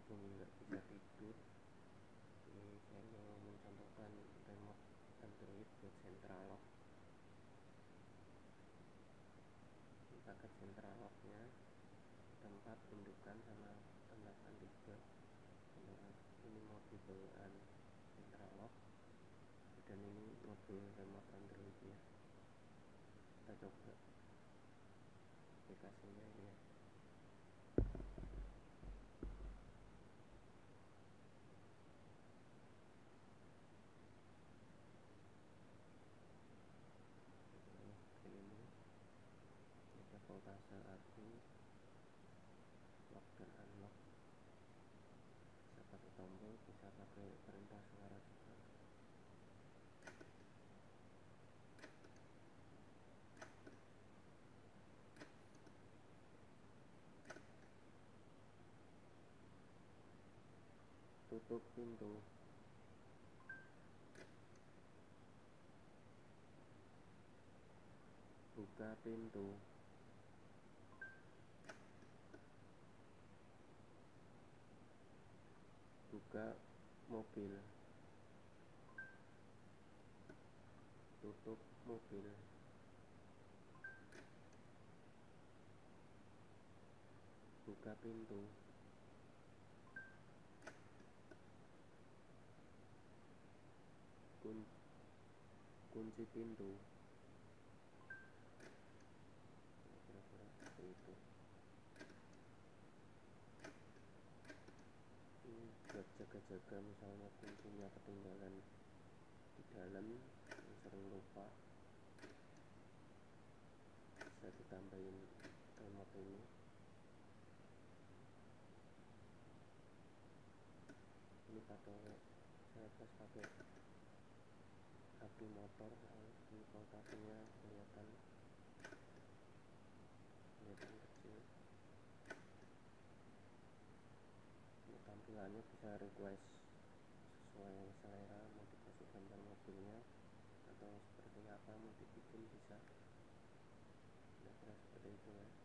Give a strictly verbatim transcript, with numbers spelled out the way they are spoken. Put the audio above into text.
mumpung nggak bisa tidur, ini saya mau mencontohkan remote Android buat central lock. Ini pakai central locknya tempat indukan sama tembakan tiga. Ini modul bawaan central lock dan ini modul remote Androidnya. Kita coba aplikasinya ini ya. Ini ada voltase api, lock dan unlock, bisa pakai tombol, bisa pakai perintah suara juga. Tutup pintu, buka pintu, buka mobil, tutup mobil, buka pintu, kun kunci pintu. Kira-kira seperti itu. Ini buat jaga-jaga misalnya kuncinya ketinggalan di dalam, yang sering lupa, bisa ditambahin remote ini. Ini pakai saya tes pakai api motor, di voltasenya kelihatan kelihatan kecil. Ini tampilannya bisa request sesuai selera, mau dikasih gambar mobilnya atau seperti apa mau dibikin bisa. Nah, seperti itu ya.